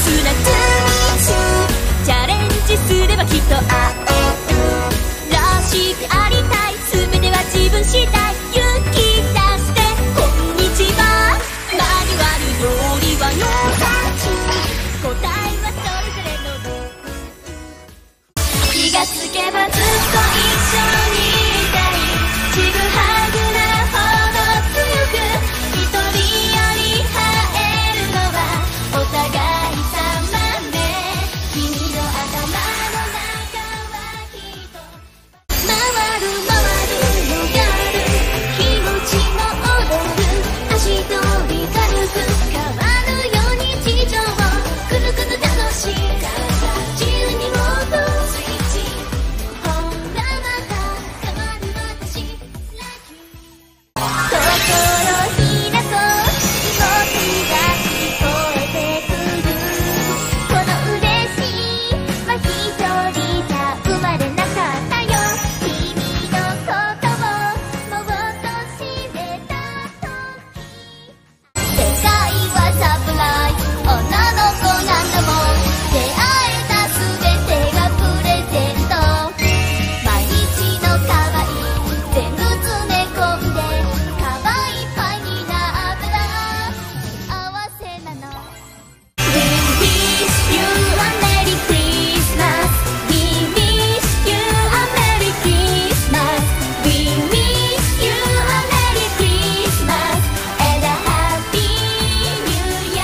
砂積みチャレンジすればきっと会える。らしくありたい、全ては自分次第。勇気出してこんにちは。マニュアル通りはノータッチ、答えはそれぞれの気がつけばずっと一緒にいたい。ちぐはぐなほど強く一人より生えるのはお互い様ね。君の頭の中はきっと回る回るよがる気持ちも踊る足取り軽く変わるよ日常をくるくる楽しいから自由にもっとスイッチほらまた変わる私ラッキー心開こう僕が聞こえてくるこの嬉しいは一人じゃ生まれなかったよ君のことをもっと知れた時世界はサプライズ女の子なんだもん出会えた全てがプレゼント毎日の可愛い全部詰め込んでカバンいっぱいになったら合わせなの We wish you a Merry Christmas We wish you a Merry Christmas We wish you a Merry Christmas and a Happy New Year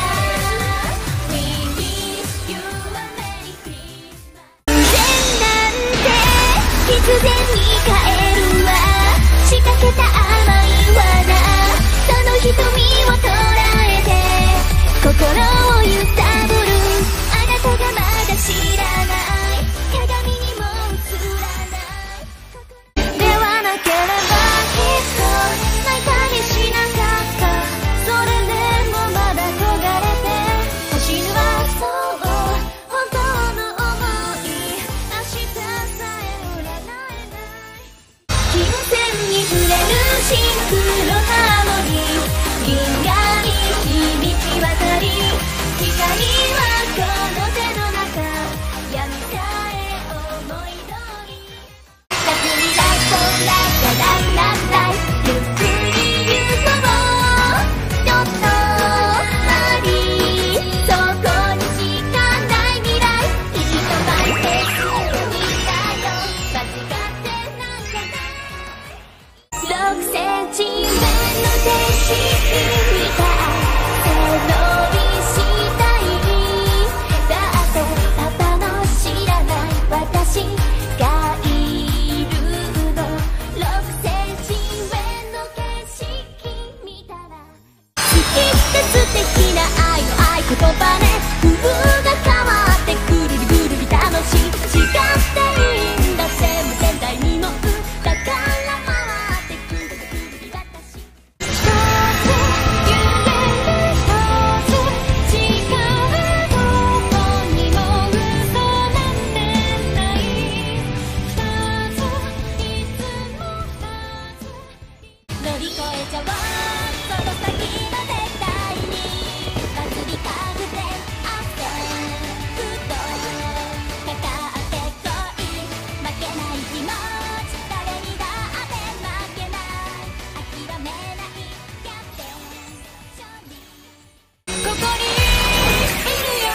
We wish you a Merry Christmas 偶然なんて必然に変えるわ仕掛けた甘い罠その瞳を捉えて心を揺さぶるあなたがまだ知らない鏡にも映らないではなければきっと泣いたりしなかったそれでもまだ焦がれて走るはそう本当の想い明日さえ占えない金線に触れるシンクロハーモニー銀河に響き渡り光はこの手の中闇さえ思い通り夏にライトライラララライゆっくり行こうちょっと待りそこにしかない未来きっと待ってすぐにだよ間違ってなんかない6センチ目の景色みたい背伸びしたいだってパパの知らない私がいるの6センチ上の景色見たら好きって素敵な愛の合言葉ね風が変わってぐるりぐるり楽しい違っていいんだ全部全体に乗るだから回ってくるぐるり私一つ夢で一つ違うどこにも嘘なんてない二ついつも二つ乗り越えちゃおうその先の絶対に祭りかけて汗ふとかかってこい負けない気持ち誰にだって負けない諦めないやって勝利ここにいるよ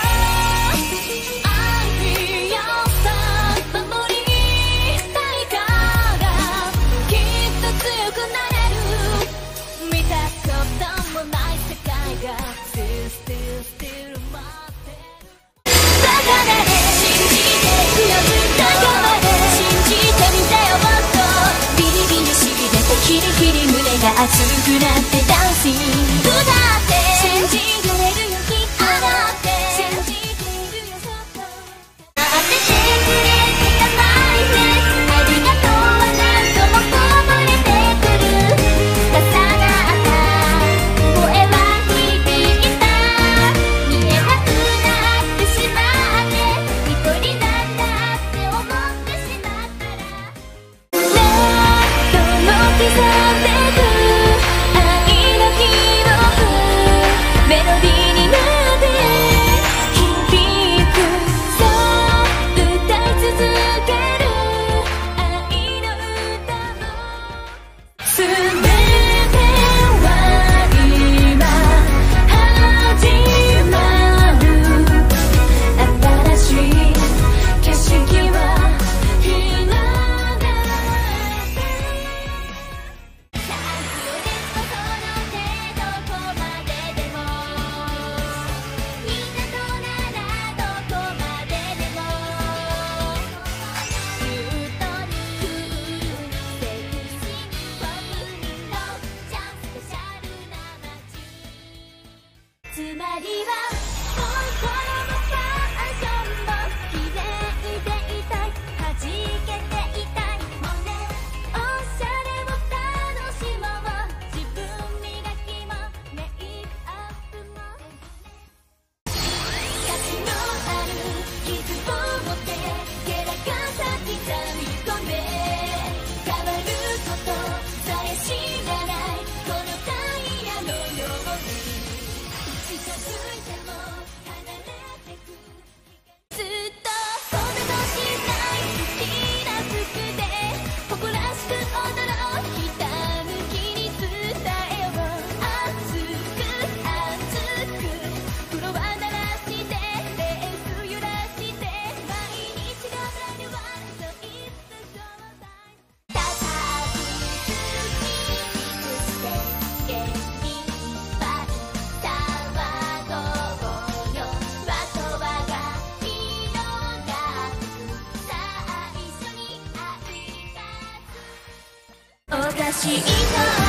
I feel your side 守りたいからきっと強くなれる見たこともない世界が Still 待ってるだからね信じてるよずっと今日まで信じてみてよもっとビリビリしびれてキリキリ胸が熱くなってダンシング歌って信じられるよきっとだって信じてるよそっと待っててくれたマイフレンズありがとうは何度もこぼれてくる重なった声は響いた見えなくなってしまって一人なんだって思ってしまったら何度も刻んでく愛の日ずっとこんな顔しない好きな服で誇らしく驚いた向きに伝えよう熱く熱くフロア鳴らしてレース揺らして毎日がブライドワン So it's the showtime 高くスキーして元気いっぱい騒ごうよわとわが広がるさあ一緒にあいかつおかしいと